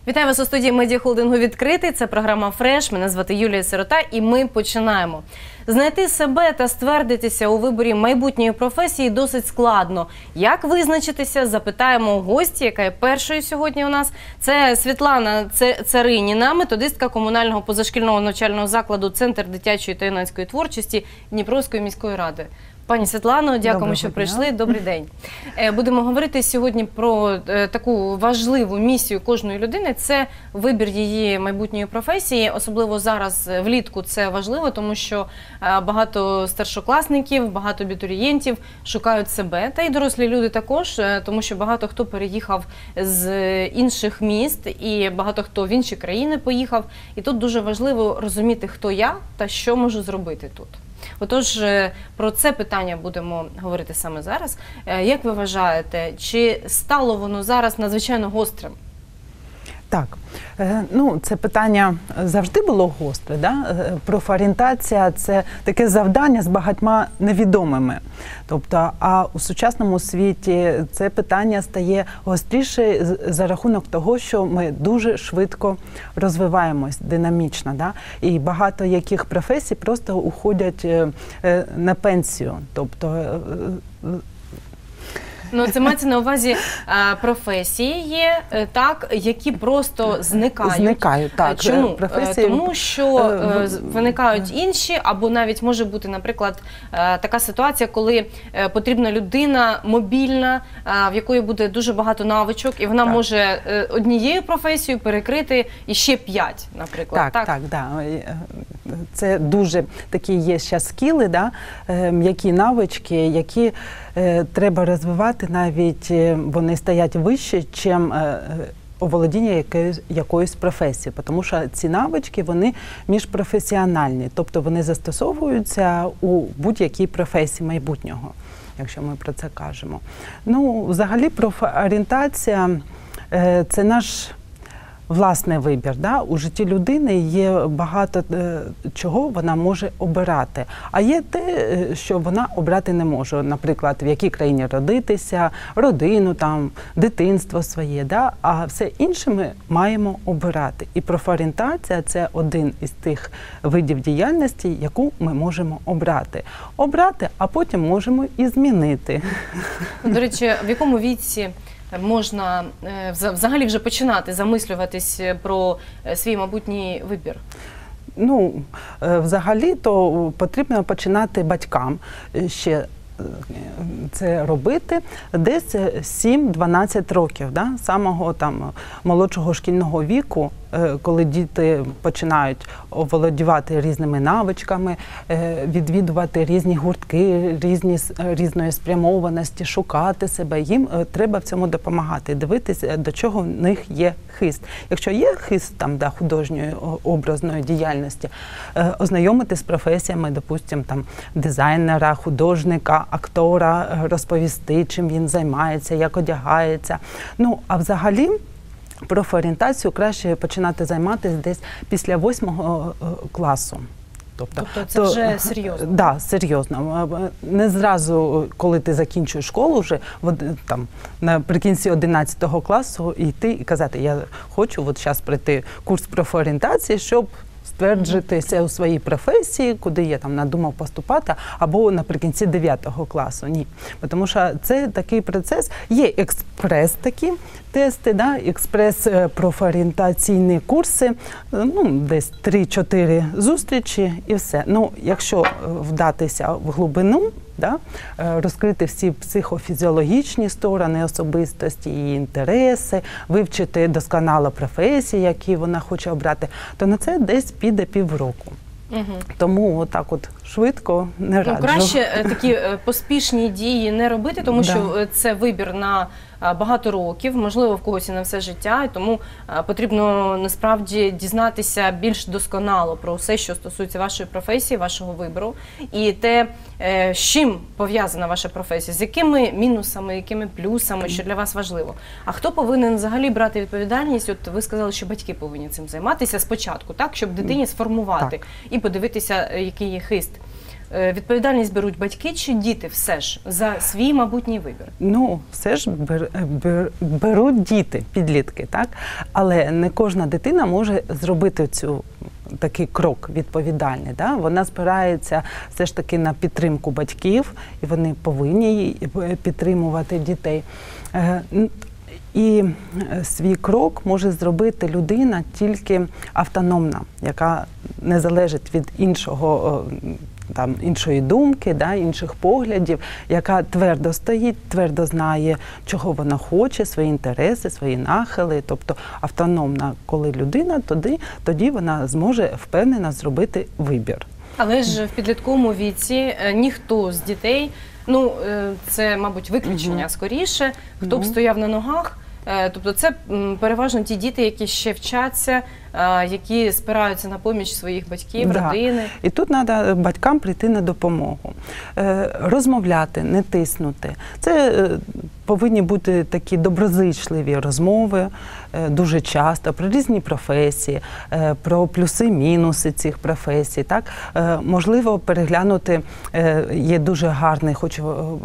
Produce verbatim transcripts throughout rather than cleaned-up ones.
Вітаю вас у студії медіахолдингу «Відкритий». Це програма «Фреш». Мене звати Юлія Сирота і ми починаємо. Знайти себе та ствердитися у виборі майбутньої професії досить складно. Як визначитися, запитаємо у гості, яка є першою сьогодні у нас. Це Світлана Цариніна, методистка комунального позашкільного навчального закладу «Центр дитячої та юнацької творчості» Дніпровської міської ради. Пані Світлано, дякуємо, Доброго що прийшли. Дня. Добрий день. Будемо говорити сьогодні про таку важливу місію кожної людини. Це вибір її майбутньої професії. Особливо зараз влітку це важливо, тому що багато старшокласників, багато абітурієнтів шукають себе. Та й дорослі люди також, тому що багато хто переїхав з інших міст і багато хто в інші країни поїхав. І тут дуже важливо розуміти, хто я та що можу зробити тут. Отож, про це питання будемо говорити саме зараз. Як ви вважаєте, чи стало воно зараз надзвичайно гострим? Так, ну це питання завжди було гостре, да? Профорієнтація – це таке завдання з багатьма невідомими. Тобто, а у сучасному світі це питання стає гостріше за рахунок того, що ми дуже швидко розвиваємось, динамічно, да? І багато яких професій просто уходять на пенсію. Тобто, Ну, це мається на увазі професії є, так, які просто зникають. Зникають, так. Чому? Професії... Тому що виникають інші, або навіть може бути, наприклад, така ситуація, коли потрібна людина мобільна, в якої буде дуже багато навичок, і вона так. може однією професією перекрити іще п'ять, наприклад. Так, так, так. Да. Це дуже такі є зараз скіли, да? М'які навички, які треба розвивати, навіть вони стоять вище, ніж оволодіння якоюсь, якоюсь професією, тому що ці навички, вони міжпрофесіональні, тобто вони застосовуються у будь-якій професії майбутнього, якщо ми про це кажемо. Ну, взагалі, профорієнтація – це наш власний вибір. Да? У житті людини є багато е, чого вона може обирати, а є те, що вона обрати не може. Наприклад, в якій країні родитися, родину, там, дитинство своє, да? А все інше ми маємо обирати. І профорієнтація – це один із тих видів діяльності, яку ми можемо обрати. Обрати, а потім можемо і змінити. До речі, в якому віці можна взагалі вже починати замислюватись про свій майбутній вибір? Ну, взагалі, то потрібно починати батькам ще це робити десь сім-дванадцять років, да? Самого там молодшого шкільного віку, коли діти починають оволодівати різними навичками, відвідувати різні гуртки, різні, різної спрямованості, шукати себе, їм треба в цьому допомагати, дивитися, до чого в них є хист. Якщо є хист там, да, художньої образної діяльності, ознайомити з професіями, допустим, там, дизайнера, художника, актора, розповісти, чим він займається, як одягається. Ну, а взагалі, профорієнтацію краще починати займатися десь після восьмого класу. Тобто, тобто це то, вже серйозно? Так, да, серйозно. Не зразу, коли ти закінчуєш школу, вже там, наприкінці одинадцятого класу йти і казати, я хочу от зараз пройти курс профорієнтації, щоб стверджитися у своїй професії, куди я там надумав поступати, або наприкінці дев'ятого класу. Ні. Тому що це такий процес. Є експрес такі тести, да? Експрес-профорієнтаційні курси, ну, десь три-чотири зустрічі і все. Ну, якщо вдатися в глибину, да? Розкрити всі психофізіологічні сторони особистості, її інтереси, вивчити досконало професії, які вона хоче обрати, то на це десь піде півроку. Угу. Тому отак от швидко не раджу. Ну, краще такі поспішні дії не робити, тому да. що це вибір на багато років, можливо, в когось і на все життя, і тому потрібно насправді дізнатися більш досконало про все, що стосується вашої професії, вашого вибору, і те, з чим пов'язана ваша професія, з якими мінусами, якими плюсами, що для вас важливо. А хто повинен взагалі брати відповідальність? От ви сказали, що батьки повинні цим займатися спочатку, так, щоб дитині сформувати так. і подивитися, який є хист. е, відповідальність беруть батьки чи діти все ж за свій майбутній вибір? Ну, все ж бер, бер, беруть діти, підлітки, так? Але не кожна дитина може зробити цю такий крок відповідальний. Да? Вона спирається все ж таки на підтримку батьків, і вони повинні підтримувати дітей. І свій крок може зробити людина тільки автономна, яка не залежить від іншого, там, іншої думки, да, інших поглядів, яка твердо стоїть, твердо знає, чого вона хоче, свої інтереси, свої нахили. Тобто автономна, коли людина, тоді, тоді вона зможе впевнено зробити вибір. Але ж в підлітковому віці ніхто з дітей, ну це, мабуть, виключення угу. скоріше, хто угу. б стояв на ногах. Тобто це переважно ті діти, які ще вчаться, які спираються на поміч своїх батьків, да. родини. І тут треба батькам прийти на допомогу. Розмовляти, не тиснути. Це повинні бути такі доброзичливі розмови дуже часто про різні професії, про плюси-мінуси цих професій. Так? Можливо, переглянути, є дуже гарний, хочу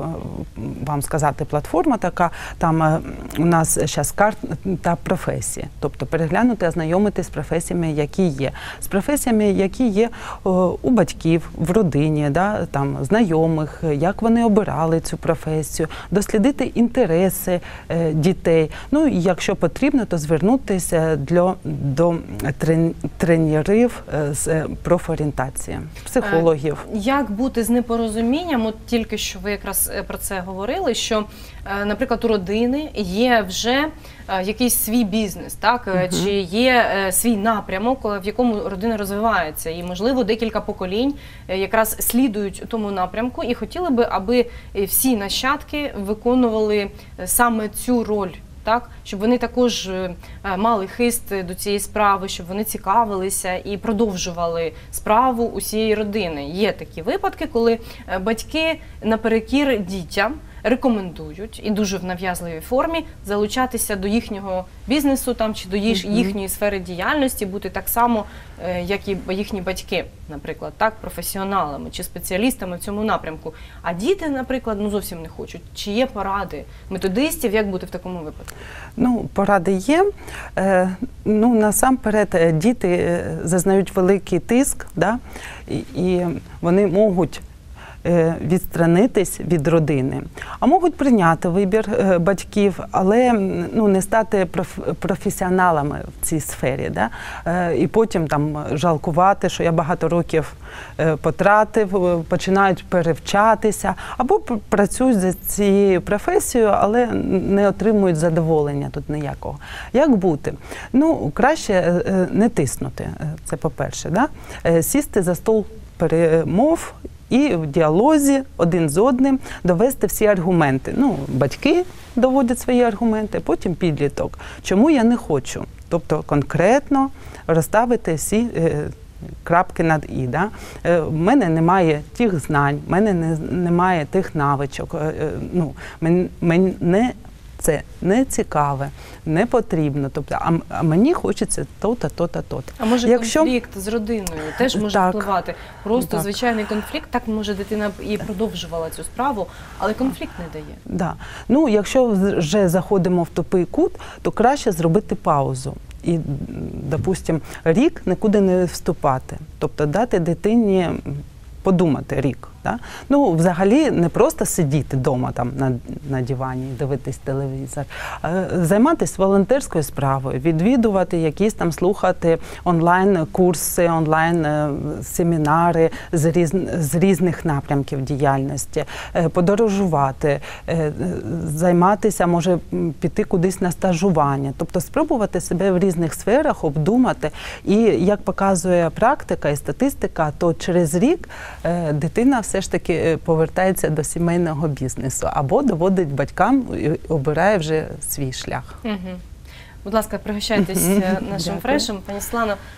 вам сказати, платформа така, там у нас зараз карта професії. Тобто переглянути, ознайомитися з професіями, які є. З професіями, які є у батьків, в родині, да, там, знайомих, як вони обирали цю професію, дослідити інтереси е, дітей. Ну, і якщо потрібно, то звернутися для, до трен, тренерів з профорієнтації, психологів. Як бути з непорозумінням? От тільки що ви якраз про це говорили, що, наприклад, у родини є вже якийсь свій бізнес, так? Uh-huh. Чи є свій напрямок, в якому родина розвивається, і, можливо, декілька поколінь якраз слідують тому напрямку і хотіли би, аби всі нащадки виконували саме цю роль, так? Щоб вони також мали хист до цієї справи, щоб вони цікавилися і продовжували справу усієї родини. Є такі випадки, коли батьки наперекір дітям рекомендують, і дуже в нав'язливій формі, залучатися до їхнього бізнесу там, чи до їх, їхньої сфери діяльності, бути так само, як і їхні батьки, наприклад, так, професіоналами чи спеціалістами в цьому напрямку. А діти, наприклад, ну зовсім не хочуть. Чи є поради методистів, як бути в такому випадку? Ну, поради є. Е, ну, насамперед, діти зазнають великий тиск, да? і, і вони можуть відсторонитись від родини. А можуть прийняти вибір батьків, але ну, не стати проф, професіоналами в цій сфері. Да? І потім там жалкувати, що я багато років потратив, починають перевчатися, або працюють за цією професією, але не отримують задоволення тут ніякого. Як бути? Ну, краще не тиснути, це по-перше. Да? Сісти за стол перемов і в діалозі один з одним довести всі аргументи. Ну, батьки доводять свої аргументи, потім підліток. Чому я не хочу? Тобто конкретно розставити всі е, крапки над «і». Да? Е, в мене немає тих знань, в мене не, немає тих навичок. Е, е, ну, мен, мене це не цікаве, не потрібно. Тобто, а, а мені хочеться то-то, то-то, то-то. А може Якщо... конфлікт з родиною теж може так, впливати? Просто так. звичайний конфлікт, так може дитина і продовжувала цю справу, але конфлікт не дає. Да. Ну, якщо вже заходимо в тупий кут, то краще зробити паузу. І, допустим, рік нікуди не вступати. Тобто дати дитині подумати рік. Да? Ну, взагалі, не просто сидіти вдома там на, на дивані і дивитись телевізор, а займатися волонтерською справою, відвідувати якісь там, слухати онлайн-курси, онлайн-семінари з, різ, з різних напрямків діяльності, подорожувати, займатися, може піти кудись на стажування, тобто спробувати себе в різних сферах, обдумати. І, як показує практика і статистика, то через рік дитина все ж таки повертається до сімейного бізнесу або доводить батькам і обирає вже свій шлях. Угу. Будь ласка, пригощайтесь нашим фрешем. Пані Світлано,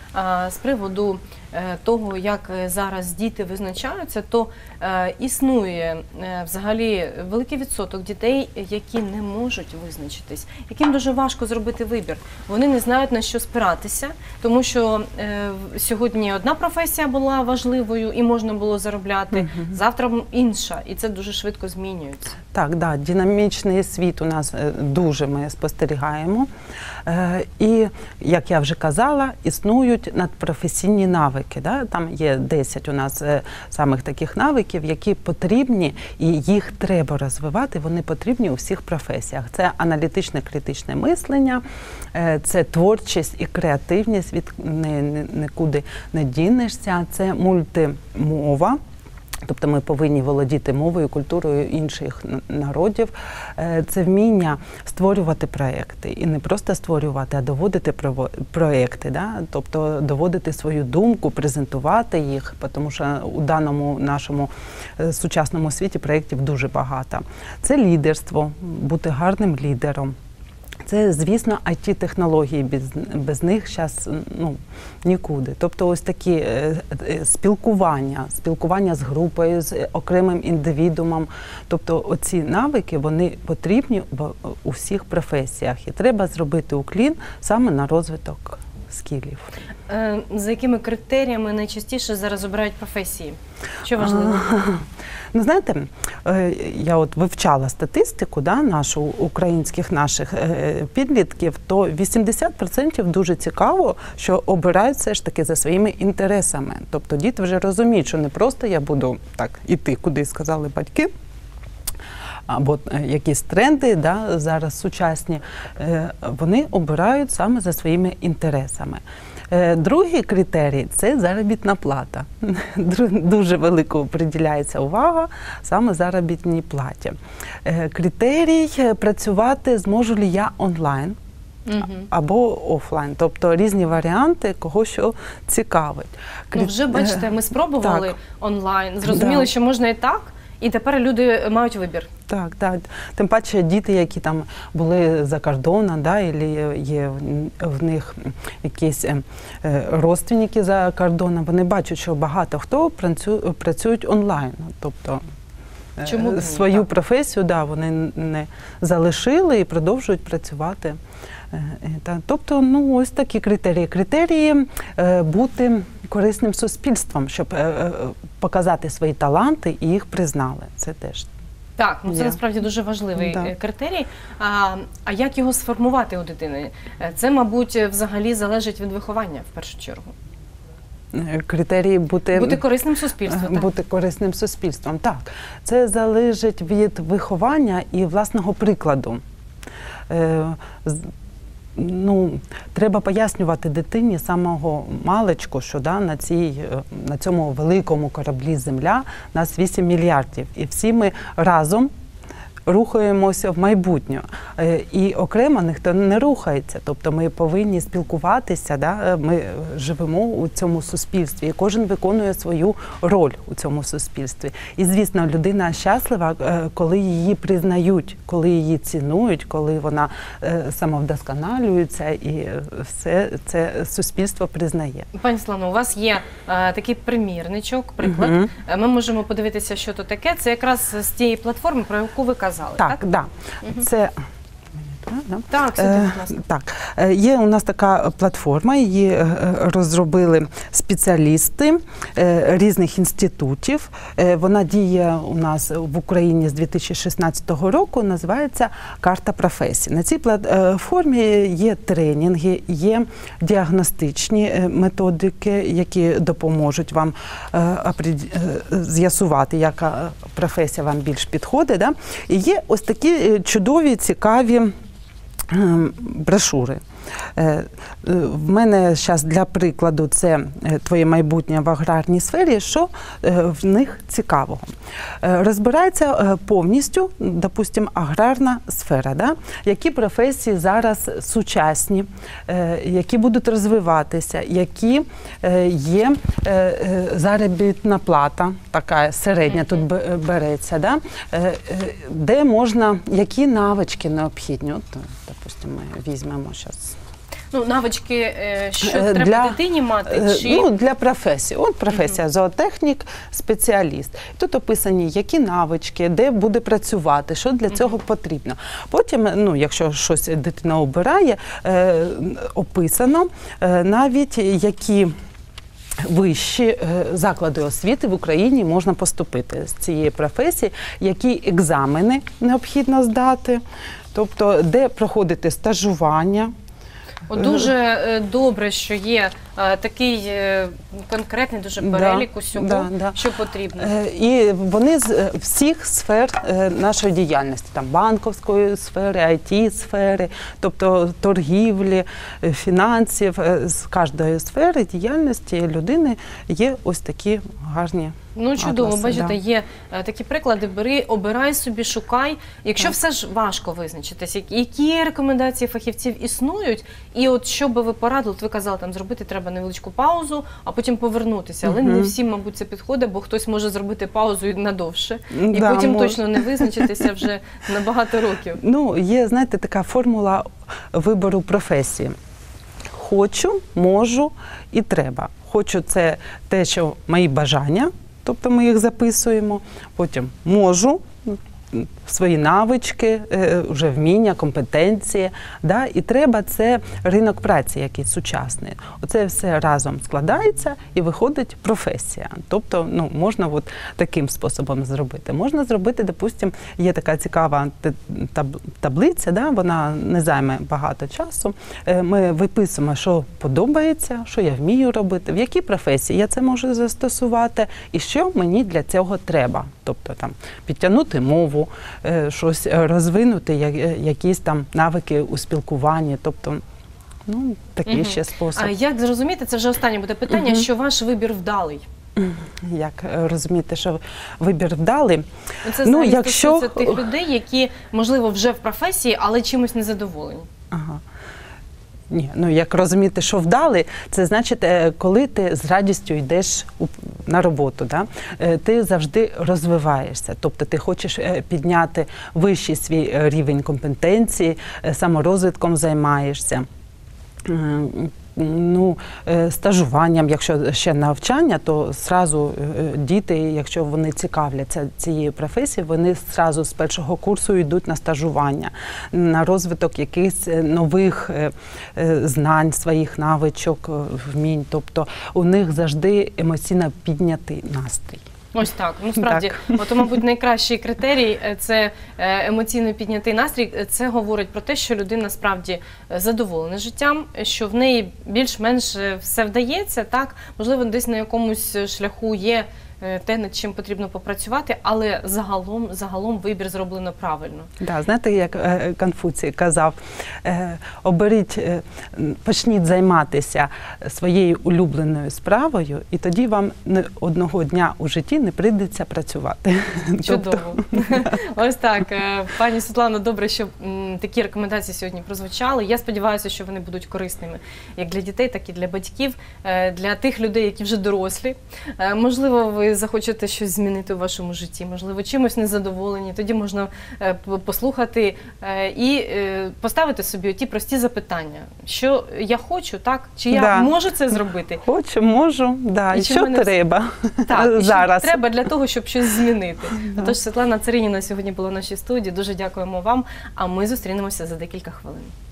з приводу того, як зараз діти визначаються, то існує взагалі великий відсоток дітей, які не можуть визначитись, яким дуже важко зробити вибір. Вони не знають, на що спиратися, тому що сьогодні одна професія була важливою і можна було заробляти, угу. завтра інша, і це дуже швидко змінюється. Так, да, динамічний світ у нас дуже ми спостерігаємо. Е, і, як я вже казала, існують надпрофесійні навики. Да? Там є десять у нас е, самих таких навиків, які потрібні, і їх треба розвивати, вони потрібні у всіх професіях. Це аналітичне критичне мислення, е, це творчість і креативність, від не, не, нікуди не дінешся, це мультимова. Тобто ми повинні володіти мовою, культурою інших народів. Це вміння створювати проекти. І не просто створювати, а доводити проекти. Да? Тобто доводити свою думку, презентувати їх, тому що у даному нашому сучасному світі проєктів дуже багато. Це лідерство, бути гарним лідером. Це, звісно, ай ті-технології, без, без них зараз ну, нікуди. Тобто ось такі е, е, спілкування, спілкування з групою, з окремим індивідуумом. Тобто оці навики, вони потрібні в у всіх професіях. І треба зробити уклін саме на розвиток скілів. Е, за якими критеріями найчастіше зараз обирають професії? Що важливо? Ну, знаєте, я от вивчала статистику, да, нашу, українських наших підлітків, то вісімдесят відсотків дуже цікаво, що обирають все ж таки за своїми інтересами. Тобто діти вже розуміють, що не просто я буду так іти, куди сказали батьки, або якісь тренди, да, зараз сучасні, вони обирають саме за своїми інтересами. Другий критерій – це заробітна плата. Дуже велико приділяється увага саме заробітній платі. Критерій – працювати зможу ли я онлайн угу. або офлайн. Тобто різні варіанти, кого що цікавить. Ну, вже, бачите, ми спробували так. онлайн, зрозуміли, да. що можна і так, і тепер люди мають вибір. Так, так. Тим паче діти, які там були за кордоном, да, або є в них якісь родственники за кордоном, вони бачать, що багато хто працюють онлайн. Тобто Чому свою так? професію да, вони не залишили і продовжують працювати. Тобто, ну, ось такі критерії. Критерії бути корисним суспільством, щоб показати свої таланти і їх признали. Це теж. Так, ну це yeah. насправді дуже важливий да. критерій. А, а як його сформувати у дитини? Це, мабуть, взагалі залежить від виховання, в першу чергу. Критерії бути... Бути корисним суспільством. Так? Бути корисним суспільством, так. Це залежить від виховання і власного прикладу. Е, Ну, треба пояснювати дитині з самого маличку, що да, на, цій, на цьому великому кораблі Земля нас вісім мільярдів. І всі ми разом рухаємося в майбутнє. І окремо ніхто не рухається. Тобто ми повинні спілкуватися, да? Ми живемо у цьому суспільстві, і кожен виконує свою роль у цьому суспільстві. І, звісно, людина щаслива, коли її признають, коли її цінують, коли вона самовдосконалюється, і все це суспільство признає. Пані Світлано, у вас є а, такий примірничок, приклад. Mm-hmm. Ми можемо подивитися, що то таке. Це якраз з тієї платформи, про яку ви казали. Так, так? Да. Угу. Це... Так, е, так, є у нас така платформа, її розробили спеціалісти різних інститутів. Вона діє у нас в Україні з дві тисячі шістнадцятого року, називається «Карта професій». На цій платформі є тренінги, є діагностичні методики, які допоможуть вам з'ясувати, яка професія вам більш підходить. Да? І є ось такі чудові, цікаві брошури. В мене зараз для прикладу це «Твоє майбутнє в аграрній сфері», що в них цікавого. Розбирається повністю, допустимо, аграрна сфера, да? Які професії зараз сучасні, які будуть розвиватися, які є заробітна плата, така середня тут береться, да? Де можна, які навички необхідні. От, допустимо, ми візьмемо зараз. Ну, навички, е, що Е, треба для- дитині мати? Е, Чи... Ну, для професії. От професія зоотехнік, спеціаліст. Тут описані, які навички, де буде працювати, що для цього потрібно. Потім, ну, якщо щось дитина обирає, е, описано е, навіть які вищі е, заклади освіти в Україні можна поступити з цієї професії, які екзамени необхідно здати, тобто де проходити стажування. От дуже е, добре, що є е, такий е, конкретний дуже Да, перелік усього, да, да. що потрібно. Е, І вони з е, всіх сфер е, нашої діяльності, там банковської сфери, ай ті-сфери, тобто торгівлі, е, фінансів, е, з кожної сфери діяльності людини є ось такі гарні. Ну, чудово, атласи, бачите, да. є е, такі приклади, бери, обирай собі, шукай. Якщо Так. все ж важко визначитись, які- які рекомендації фахівців існують, і от що би ви порадили, от ви казали, там зробити треба невеличку паузу, а потім повернутися, але Мгм. не всім, мабуть, це підходить, бо хтось може зробити паузу і надовше, і Да, потім мож- точно не визначитися вже на багато років. Ну, є, знаєте, така формула вибору професії. Хочу, можу і треба. Хочу – це те, що мої бажання, тобто ми їх записуємо. Потім можу, свої навички, е, вже вміння, компетенції. Да? І треба – це ринок праці якийсь сучасний. Оце все разом складається і виходить професія. Тобто, ну, можна от таким способом зробити. Можна зробити, допустим, є така цікава т- таб- таблиця, да? Вона не займе багато часу. Е, Ми виписуємо, що подобається, що я вмію робити, в якій професії я це можу застосувати і що мені для цього треба. Тобто там підтягнути мову, е, щось розвинути, я- якісь там навики у спілкуванні. Тобто, ну, такий Мгм. ще спосіб. А як зрозуміти, це вже останнє буде питання, Мгм. що ваш вибір вдалий? Як е, розуміти, що вибір вдалий? Ну, Це Ну, взагалі якщо- стосується тих людей, які, можливо, вже в професії, але чимось незадоволені. Ага. Ні, ну як розуміти, що вдали, це значить, е, коли ти з радістю йдеш у- на роботу, да? е, ти завжди розвиваєшся. Тобто ти хочеш е, підняти вищий свій е, рівень компетенції, е, саморозвитком займаєшся. М, Ну, е, стажуванням, якщо ще навчання, то зразу е, діти, якщо вони цікавляться цією професією, вони зразу з першого курсу йдуть на стажування, на розвиток якихось е, нових е, е, знань, своїх навичок, е, вмінь. Тобто у них завжди емоційно піднятий настрій. Ось так. Ну, справді, от, мабуть, найкращий критерій – це е, емоційно піднятий настрій. Це говорить про те, що людина справді задоволена життям, що в неї більш-менш все вдається, так? Можливо, десь на якомусь шляху є е, те, над чим потрібно попрацювати, але загалом, загалом вибір зроблено правильно. Да, знаєте, як е, Конфуцій казав, е, оберіть, е, почніть займатися своєю улюбленою справою, і тоді вам не одного дня у житті не прийдеться працювати. Чудово. Тобто, Ось так. Е, Пані Світлано, добре, що м, такі рекомендації сьогодні прозвучали. Я сподіваюся, що вони будуть корисними як для дітей, так і для батьків, е, для тих людей, які вже дорослі. Е, Можливо, ви захочете щось змінити у вашому житті, можливо, чимось незадоволені. Тоді можна е, п- послухати е, і е, поставити собі ті прості запитання. Що я хочу, так? Чи я Да. можу це зробити? хочу, можу, да. І і чи що в мене- треба Так, і що зараз. треба для того, щоб щось змінити. Отож, Світлана Цариніна сьогодні була в нашій студії. Дуже дякуємо вам, а ми зустрінемося за декілька хвилин.